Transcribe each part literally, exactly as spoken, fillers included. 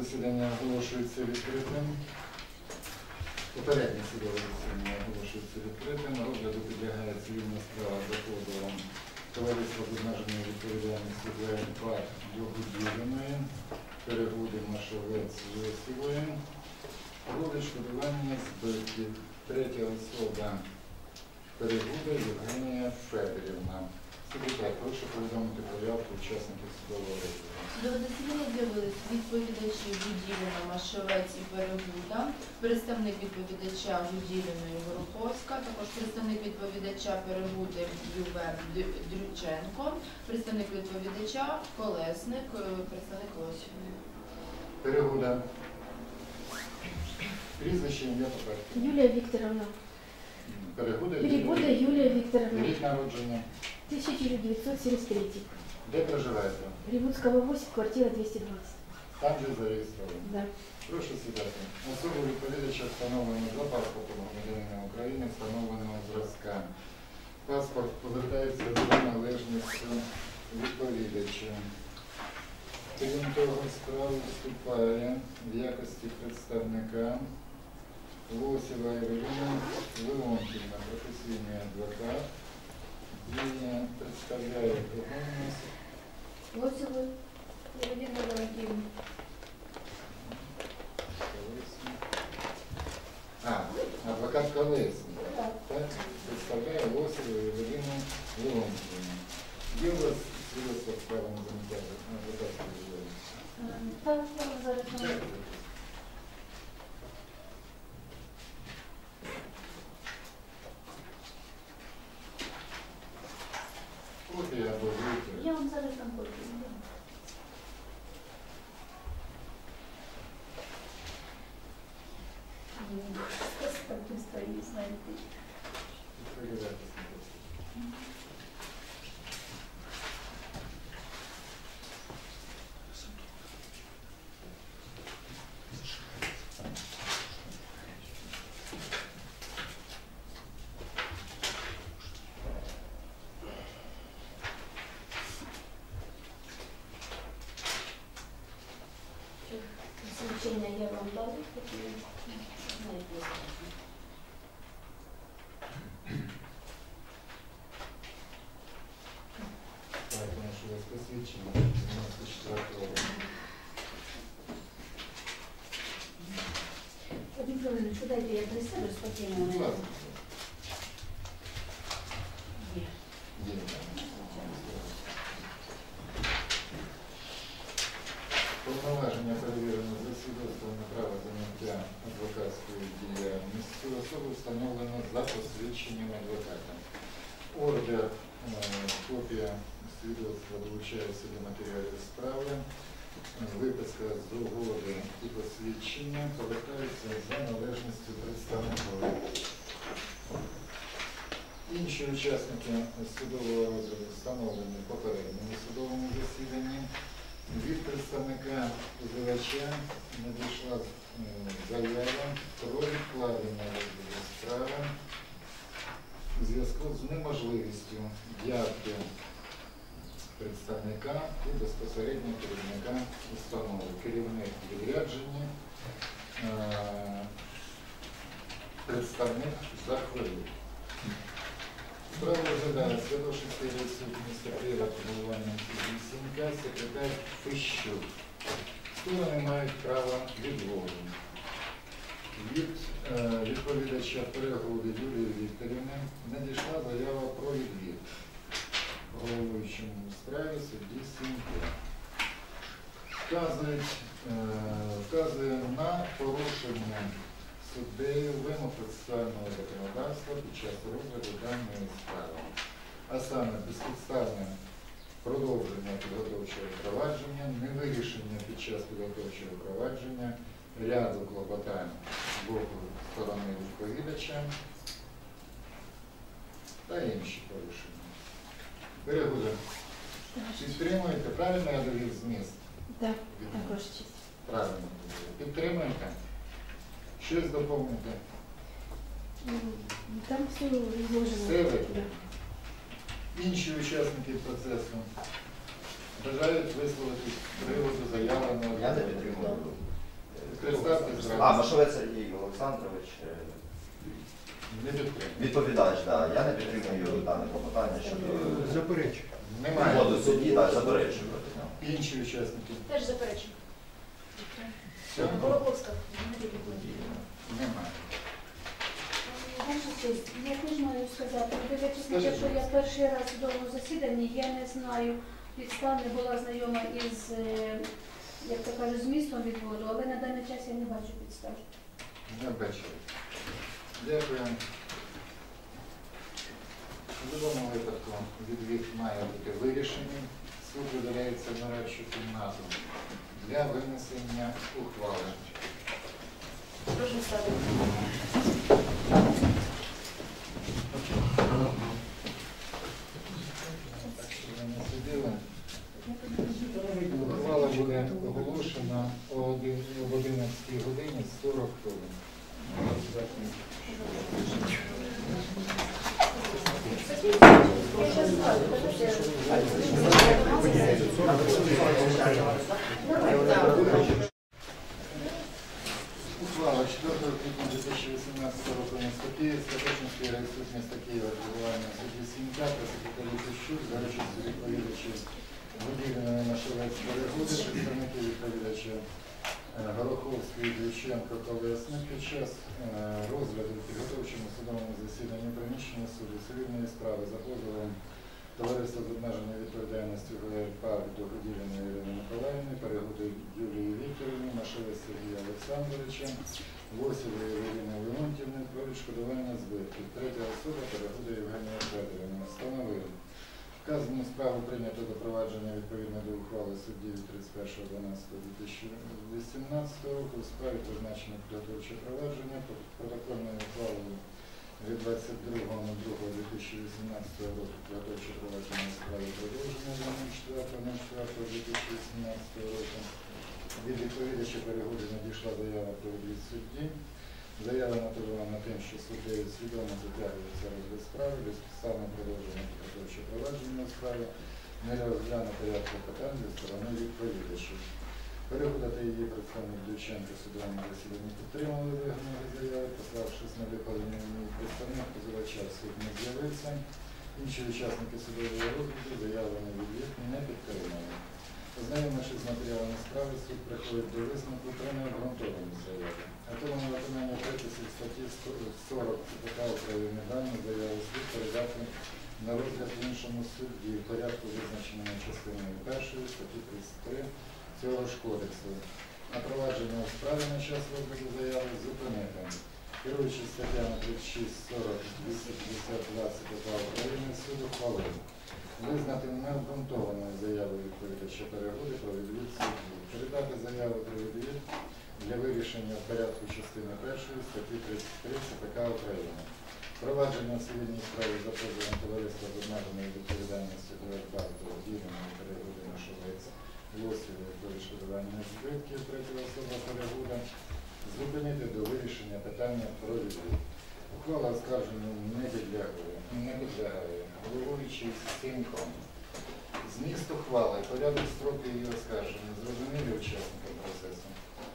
засідання оголошується відкритим. Попереднє судове засідання оголошується відкритим. Розгляду підлягає цивільна справа за позовом товариства з обмеженою відповідальністю ВНП Йогоділіної, Перегуди Машовець Йосівої, про відшкодування збитків. Третя особа Перегуда Євгенія Федорівна. Секретар, прошу повідомити порядку учасників судового розгляду. До засідання з'явились відповідачі Гуділіна, Машовець і Перегуда, представник відповідача Гуділіної Гороховська, також представник відповідача Перегуди Юве Дрюченко, представник відповідача Колесник, представник Лосівої. Перегуда. Прізвище, ім'я по батькові. Юлія Вікторовна. Перегуда, Перегуда Юлія Вікторовна. Рік народження. тисяча девятьсот семьдесят третий. Де проживаєте? Ривудского восемь, квартира двести двадцать. Там же зареєстровано. Да. Прошу сідати. Особу відповідача встановлено за паспортом громадянина України встановленого зразка. Паспорт повертається за належністю відповідача. Крім того, справа вступає в якості представника Лосєва Ірина Леонтівна, професійний адвокат. Він представляє кого у нас? Лосеву Ірина Валентинівна. А, адвокат Колесник. Так? Представляє Лосєву Ірину Леонтівну. Є у вас свідоцтво справи на заняття адвокатської діяльності? Так, я зараз. Копія або витяг. Я вам зараз там копію. Там не стоїть, знаєте. Відповідайте. Свідчення я вам дала, такі знаєте. Так, наше у вас посвідчення дев'яносто четвертого року. Вадим Федорович, дайте я присяду спокійно. Будь ласка. Є. Є. Повноваження перевірено за свідоцтвом на право заняття адвокатської діяльності. Особу встановлено за посвідченням адвоката. Ордер, копія свідоцтва долучається до матеріалів справи. Виписка з угоди і посвідчення повертаються за належністю представника. Інші учасники судового розгляду встановлені в попередньому судовому засіданні. Від представника позивача надійшла заява про відкладення розгляду справи у зв'язку з неможливістю явки представника і безпосередньо керівника установи. Керівник відрядження, представник захворів. Справу розглядає Святошинський суд міста Києва під головуванням судді Сімка, секретар Фищук. Сторони мають право відводу. Від е, відповідача Перегуди Юлії Вікторівни надійшла заява про відвід головуючому у справі судді Сімка. Вказують, е, вказує на порушення суддею вимог процесуального законодавства під час розгляду даної справи, а саме безпідставне продовження підготовчого провадження, невирішення під час підготовчого провадження ряду клопотань з боку сторони відповідача та інші порушення. Перегуда. Підтримуєте? Правильно я довів зміст? Так, також честь. Правильно. Підтримуєте? Щось доповнити? Там все изложено. Все ви? Да. Інші учасники процесу бажають висловити з приводу заявленого. Я не підтримую. Представте А, зразу. Машовець Сергій Олександрович, е, Не підтримує. відповідач, да. Я не підтримую дане клопотання щодо Заперечую. Немає. воду судді, так, заперечую проти нього. Інші учасники. Теж заперечую. Все? Голоповська. Немає. Ваша честь, я теж маю сказати, дивлячись на те, Скажіть, що будь я ласка. перший раз в цьому засіданні, я не знаю підстав, не була знайома із, е, як то кажуть, змістом відводу, але на даний час я не бачу підстав. Не бачили. Дякую. В будь-якому випадку відвід має бути вирішений. Суд видаляється в нарадчу кімнату для винесення ухвали. Прошу ставити. Ви не судили. Ухвала буде оголошена о одинадцятій годині сорок хвилин. Я щас ставлю. Ухвала четвертого квітня дві тисячі вісімнадцятого року міста Києва, Статичницький райсуд міста Києва, відбування судді Сім'ка та секретарі Піщук за участю відповідачів Гуділіної Машовець Перегуди, представників відповідача Гороховської, Дяченко, Колесник під час е, розгляду в підготовчому судовому засіданні приміщення суду цивільної справи за позовом Товариства з обмеженою відповідальністю ГРПАР до Гуділіної Ірини Миколаївни, Перегуди Юлії Вікторівни, Машовець Сергія Олександровича, Лосєвої Ірини Леонтівни про відшкодування збитків. Третя особа Перегуди Євгенія Федорівна встановила. Вказану справу прийнято до провадження відповідно до ухвали судді від тридцять першого дванадцятого дві тисячі вісімнадцятого року. У справі призначено підготовче провадження протокольною ухвалою від двадцять другого другого дві тисячі вісімнадцятого року підготовче провадження у справі продовження до четвертого четвертого дві тисячі вісімнадцятого року. Від відповідача Перегуди надійшла заява про відвід судді. Заява мотивована тим, що суддею свідомо затягується розгляд справи, безпідставне продовження підготовчого провадження у справі, не розглянуто ряд клопотань зі сторони відповідачів. Перегуда та її представник Дяченко в судовому засіданні підтримали вигнані заяви, пославшись на викладення представник позивача в суд не з'явився. Інші учасники судового розгляду заяви на відвід не підтримали. Ознайомившись з матеріалами справи, суд приходить до висновку про необґрунтовані заяви. А тому на виконання приписів статті сорок ЦПК України дані заяви слід передати на розгляд в іншому суді в порядку, визначеному частиною першої статті тридцять три цього ж кодексу. На провадження у справі на час розгляду заяви зупинити. Керуючись статтями тридцять шість сорок двісті п'ятдесят два ЦПК України, суд ухвалив визнати необґрунтованою заяву відповідача Перегуди про відвід судді. Передати заяву про відвід для вирішення в порядку частини першої статті тридцять три ЦПК України. Провадження в цивільній справі за позовом товариства з обмеженою відповідальністю ГРПАР до Гуділіної Перегуди Машовець Лосєвої про відшкодування збитків, третя особа Перегуда, зупинити до вирішення питання про відвід. Ухвала оскарження не підлягає, не підлягає, головуючий Сімко. Зміст ухвали, порядок строки її оскарження, зрозумілі учасникам процесу.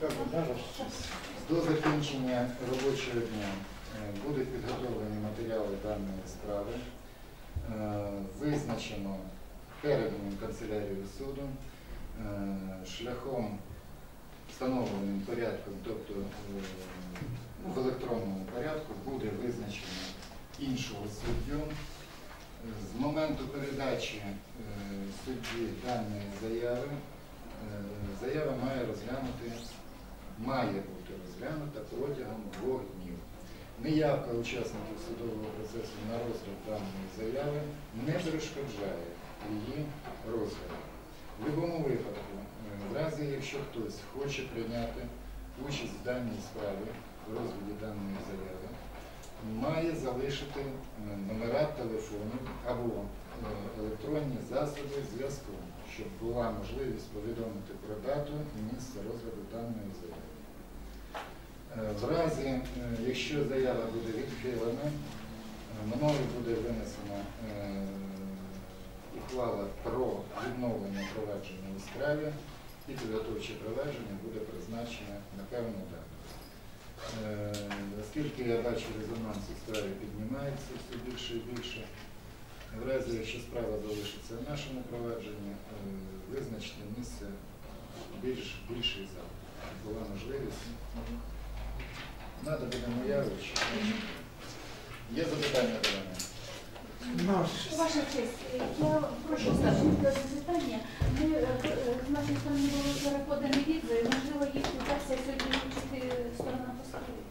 До закінчення робочого дня будуть підготовлені матеріали даної справи, визначено переданим канцелярією суду шляхом встановленим порядком, тобто в електронному порядку буде визначено іншого суддю. З моменту передачі судді даної заяви заява має розглянути, має бути розглянута протягом двох днів. Неявка учасників судового процесу на розгляд даної заяви не перешкоджає її розгляду. В будь-якому випадку, в разі, якщо хтось хоче прийняти участь в даній справі, в розгляді даної заяви, має залишити номера телефонів або електронні засоби зв'язку, щоб була можливість повідомити про дату і місце розгляду даної заяви. В разі, якщо заява буде відхилена, мною буде винесена ухвала про відновлення провадження у справі і підготовче провадження буде призначене на певну дату. Е, Оскільки я бачу, резонанс у справі піднімається все більше і більше, в разі, якщо справа залишиться в нашому провадженні, е, визначити місце більш, більший зал. Була можливість. Надо буде Моявич. Є запитання до мене? Ваша честь, я прошу ставити запитання. Ми е, е, з нашої сторони було вчора подані відзови, можливо, їх удасться сьогодні вивчити сторона постанови.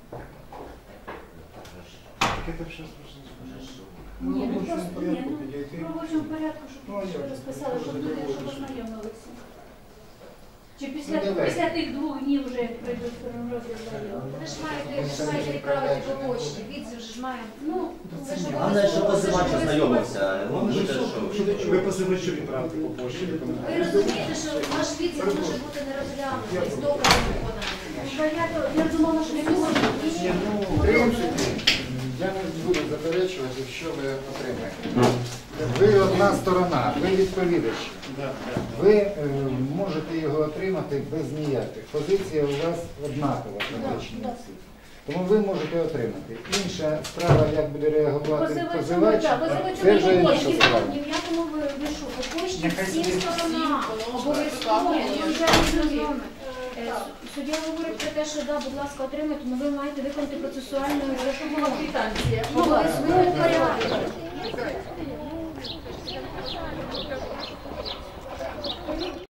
Ні, ну просто ні, ну в робочому порядку, щоб ви розписали, щоб люди щоб ознайомилися. Чи після, Ну, давай. після тих двох днів вже прийдуть розгляд заяву? Ви ж маєте, ви ж маєте відправити по почті. Відзив ж має. Ну, Це ж Головне, щоб позивач ознайомився. Ну, ви ж що? Ви позивачу відправити по пошті. Ви розумієте, що ваш відзив може бути не розглянутий з доказами виконання. я, я думала, що не можна. В принципі, я не буду заперечувати, якщо ви отримаєте. Ви одна сторона, ви відповідач. Ви е, можете його отримати без ніяких. Позиція у вас однакова на точній суді. Тому ви можете отримати. Інша справа, як буде реагувати позивач, це вже інша справа. Ні в якому ви вишу по пошті Нехай всім собі. сторонам. Обов'язково ви вже розумієте. Е, Суддя говорить про те, що да, будь ласка, отримайте, але ви маєте виконати процесуальну Була квитанція. обов'язково порядок.